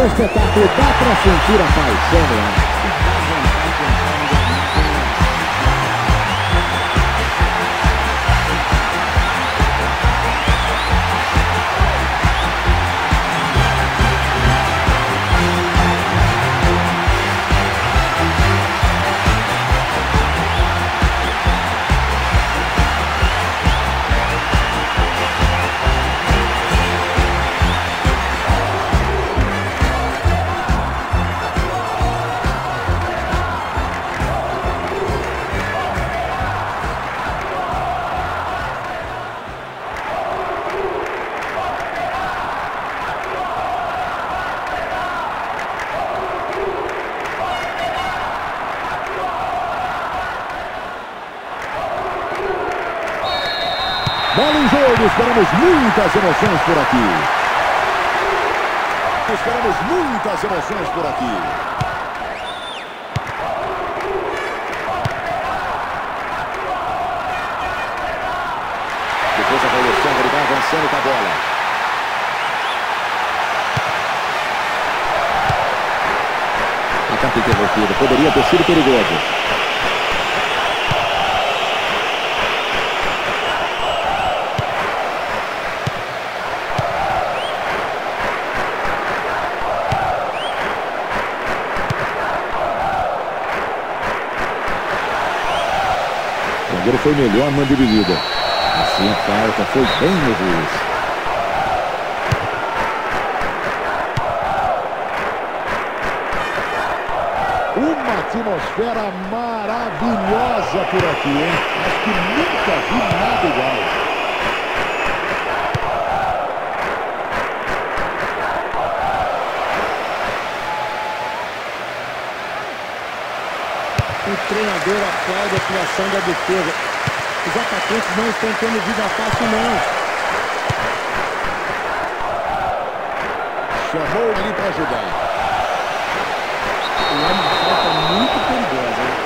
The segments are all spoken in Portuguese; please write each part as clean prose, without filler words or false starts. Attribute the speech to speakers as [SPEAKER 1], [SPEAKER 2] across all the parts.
[SPEAKER 1] um espetáculo, dá pra sentir a paixão no ar. Bola em jogo, esperamos muitas emoções por aqui. Esperamos muitas emoções por aqui. Depois a evolução, ele vai avançando com a bola. Ataque interrompido, poderia ter sido perigoso. O zagueiro foi melhor na dividida. Assim a falta foi bem no juiz. Uma atmosfera maravilhosa por aqui, hein? Acho que nunca vi nada igual.
[SPEAKER 2] O treinador aplaude a atuação da defesa. Os atacantes não estão tendo vida fácil, não.
[SPEAKER 1] Chamou ali para ajudar.
[SPEAKER 2] E é uma falta muito perigosa, hein?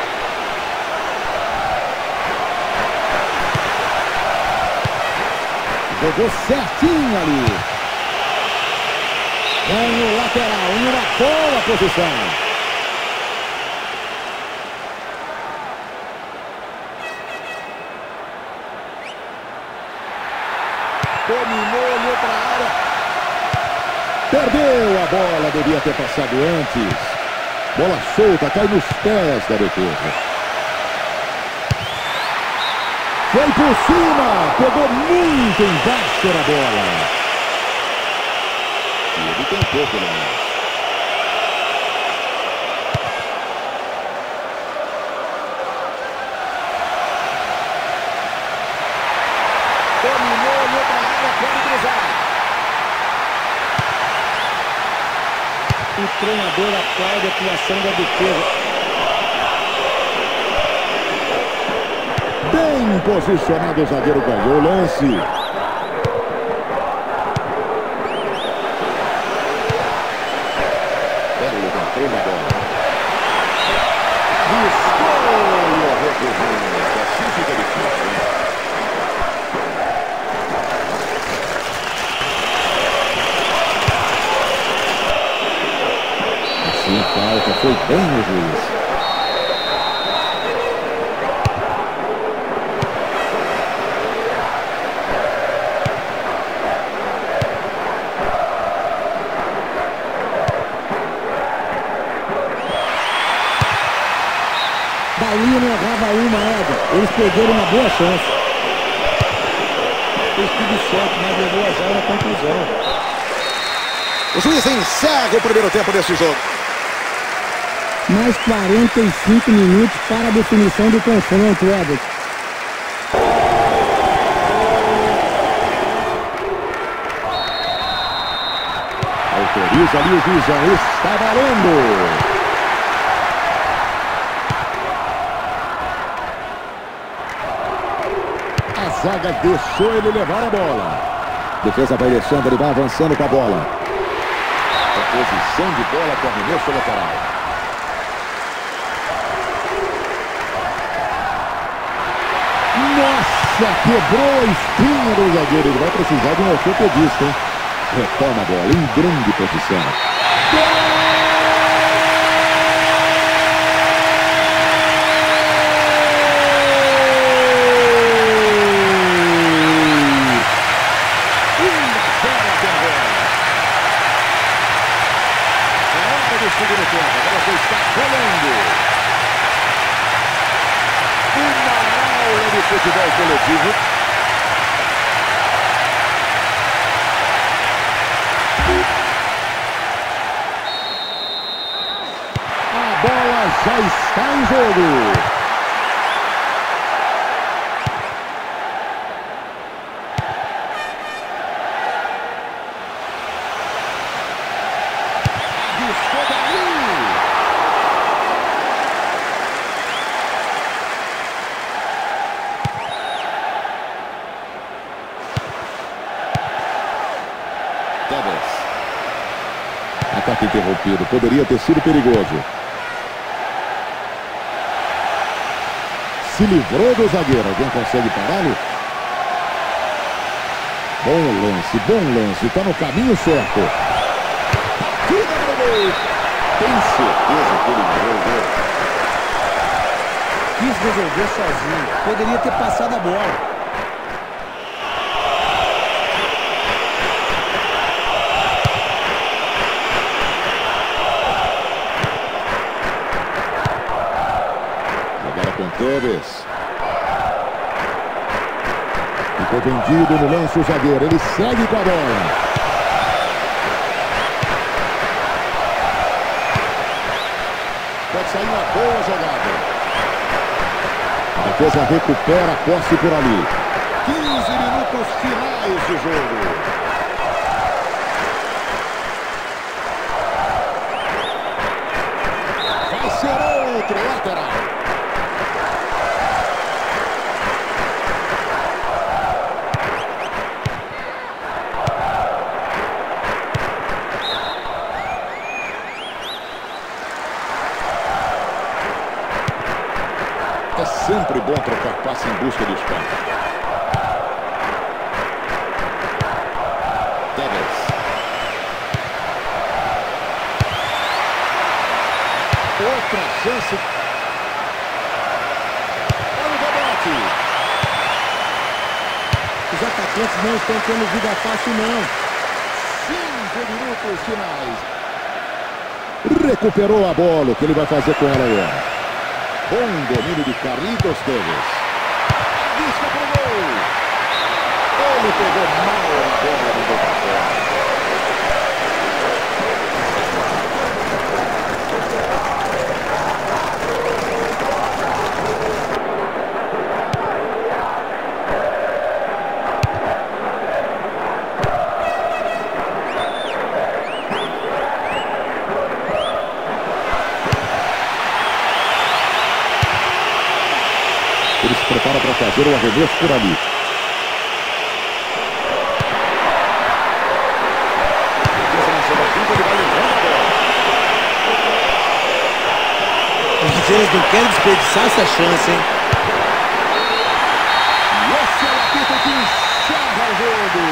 [SPEAKER 1] Jogou certinho ali. Ganho lateral, em uma boa posição. Dominou, olhou para a área. Perdeu a bola, devia ter passado antes. Bola solta, cai nos pés da defesa. Foi por cima, pegou muito embaixo da bola. E ele tem pouco, né? Dominou, olhou para a área, pode cruzar.
[SPEAKER 2] O treinador aplaude a atuação da defesa.
[SPEAKER 1] Bem posicionado, o zagueiro ganhou o lance. Ele levantou na bola. Buscou o retorno. Assim fica difícil, hein? Assim a falta foi bem no juiz.
[SPEAKER 2] Dali não errava uma, Eda. Eles perderam uma boa chance. Fez tudo certo, mas levou a zero na conclusão.
[SPEAKER 1] O juiz encerra o primeiro tempo desse jogo.
[SPEAKER 2] Mais 45 minutos para a definição do confronto, Eda.
[SPEAKER 1] Autoriza ali o juizão. Está valendo. A zaga deixou ele levar a bola. Defesa vai deixando, ele vai avançando com a bola. A posição de bola com arremesso lateral. Nossa, quebrou a espinha do zagueiro. Ele vai precisar de um ortopedista, hein? Retoma a bola em grande posição. já está em jogo. Ataque interrompido, poderia ter sido perigoso. Se livrou do zagueiro, alguém consegue pará-lo? Bom lance, está no caminho certo. Tira pro gol. Tem certeza que ele resolveu?
[SPEAKER 2] Quis resolver sozinho, poderia ter passado a bola.
[SPEAKER 1] Tevez. Ficou vendido no lance o zagueiro. Ele segue com a bola. Pode sair uma boa jogada. A defesa recupera a posse por ali. 15 minutos finais de jogo. Vai ser outro lateral. É sempre bom trocar passe em busca do espaço. Tevez. Outra chance. Olha o rebote.
[SPEAKER 2] Os atacantes não estão tendo vida fácil, não.
[SPEAKER 1] 5 minutos finais. Recuperou a bola. O que ele vai fazer com ela agora? Bom domínio de Carlitos Tevez. Busca pro gol. Ele pegou mal a bola do Botafogo. Ele se prepara para fazer o arremesso por ali.
[SPEAKER 2] Os defesas não querem desperdiçar essa chance, hein?
[SPEAKER 1] E esse é o apito que encerra o jogo.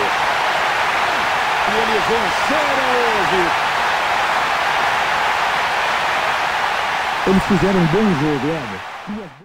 [SPEAKER 1] E eles venceram hoje.
[SPEAKER 2] Eles fizeram um bom jogo, Eder.